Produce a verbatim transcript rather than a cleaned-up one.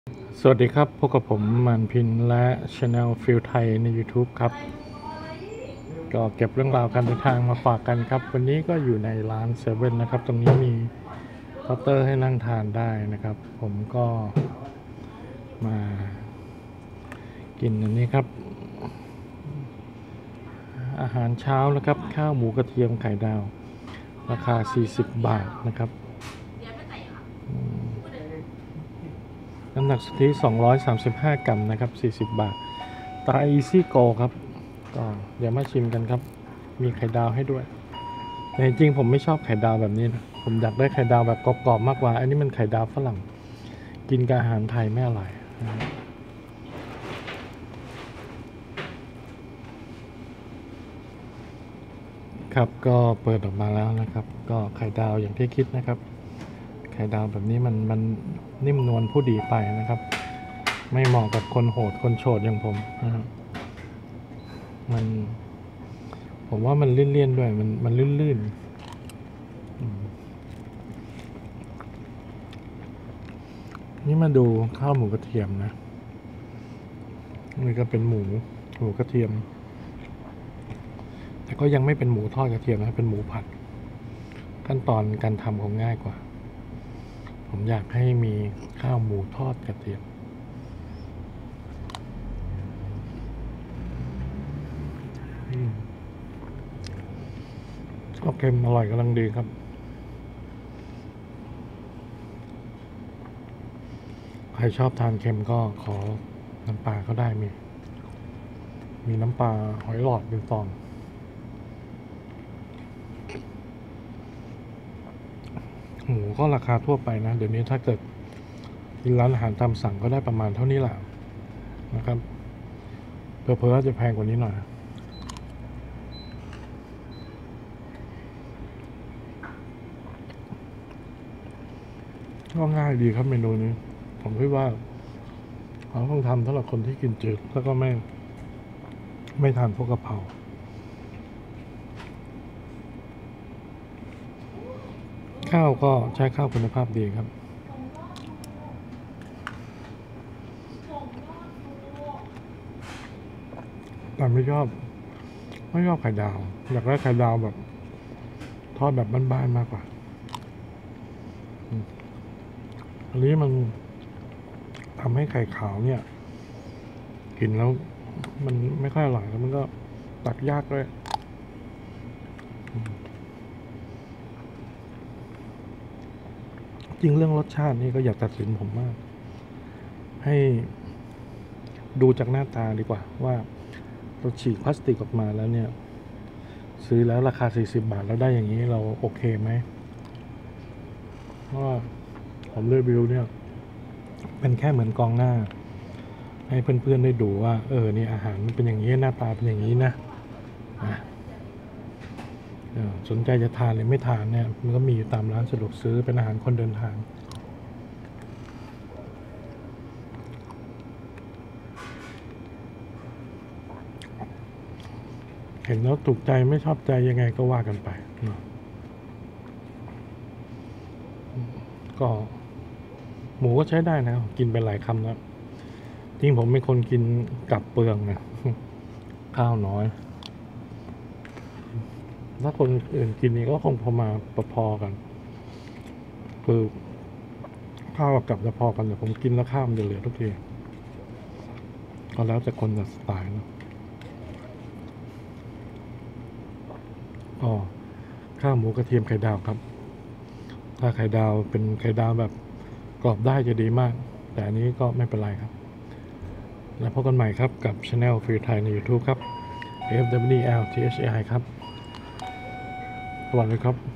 สวัสดีครับพบกับผมมันพินและ Channel ฟิลไทยใน YouTube ครับก็เก็บเรื่องราวการเดินทางมาฝากกันครับวันนี้ก็อยู่ในร้านเซเว่นนะครับตรงนี้มีเคาน์เตอร์ให้นั่งทานได้นะครับผมก็มากินอันนี้ครับอาหารเช้านะครับข้าวหมูกระเทียมไข่ดาวราคาสี่สิบบาทนะครับน้ำหนักสุทธิสองร้อยสามสิบห้ากรัมนะครับสี่สิบบาทตรา Easy Go ครับก็เดี๋ยวมาชิมกันครับมีไข่ดาวให้ด้วยแต่จริงๆผมไม่ชอบไข่ดาวแบบนี้นะผมอยากได้ไข่ดาวแบบกรอบๆมากกว่าอันนี้มันไข่ดาวฝรั่งกินกับอาหารไทยไม่อร่อยครับก็เปิดออกมาแล้วนะครับก็ไข่ดาวอย่างที่คิดนะครับไข่ดาวแบบนี้มันมันนิ่มนวลผู้ดีไปนะครับไม่เหมาะกับคนโหดคนโฉดอย่างผมนะครับมันผมว่ามันลื่นๆด้วยมันมันลื่นๆนี่มาดูข้าวหมูกระเทียมนะนี่ก็เป็นหมูหมูกระเทียมแต่ก็ยังไม่เป็นหมูทอดกระเทียมนะเป็นหมูผัดขั้นตอนการทำคงง่ายกว่าผมอยากให้มีข้าวหมูทอดกระเทียมก็เค็มอร่อยกำลังดีครับใครชอบทานเค็มก็ขอน้ำปลาก็ได้มีมีน้ำปลาหอยหลอดเป็นฟองหมูก็ราคาทั่วไปนะเดี๋ยวนี้ถ้าเกิดกินร้านอาหารตามสั่งก็ได้ประมาณเท่านี้แหละนะครับเพิ่มๆจะแพงกว่านี้หน่อยก็ง่ายดีครับเมนูนี้ผมคิดว่าเราต้องทำสำหรับคนที่กินจืดแล้วก็ไม่ไม่ทานพวกกะเพราข้าวก็ใช้ข้าวคุณภาพดีครับแต่ไม่ชอบไม่ชอบไข่ดาวอยากได้ไข่ดาวแบบทอดแบบบ้านๆมากกว่าอันนี้มันทำให้ไข่ขาวเนี่ยกินแล้วมันไม่ค่อยอร่อยแล้วมันก็ตักยากด้วยจริงเรื่องรสชาตินี่ก็อยากตัดสินผมมากให้ดูจากหน้าตาดีกว่าว่าเราฉีกพลาสติกออกมาแล้วเนี่ยซื้อแล้วราคาสี่สิบบาทแล้วได้อย่างนี้เราโอเคไหมเพราะว่าผมรีวิวเนี่ยเป็นแค่เหมือนกองหน้าให้เพื่อนๆได้ดูว่าเออนี่อาหารมันเป็นอย่างนี้หน้าตาเป็นอย่างนี้นะสนใจจะทานหรือไม่ทานเนี่ยมันก็มีอยู่ตามร้านสะดวกซื้อเป็นอาหารคนเดินทางเห็นแล้วถูกใจไม่ชอบใจยังไงก็ว่ากันไปก็หมูก็ใช้ได้นะกินไปหลายคำแล้วจริงผมเป็นคนกินกับเปลืองนะข้าวน้อยถ้าคนอื่นกินนี่ก็คงพอมาประพอกันคือข้าวกับจะพอกันแต่ผมกินแล้วข้าวมันจะเหลือทุกทีก็แล้วแต่คนจะสไตล์นะอ๋อข้าวหมูกระเทียมไข่ดาวครับถ้าไข่ดาวเป็นไข่ดาวแบบกรอบได้จะดีมากแต่อันนี้ก็ไม่เป็นไรครับแล้วพบกันใหม่ครับกับ Channel ฟิลไทยใน YouTube ครับ เอฟ ดับเบิลยู แอล ที เอช เอ ไอ ครับสวัสดีครับ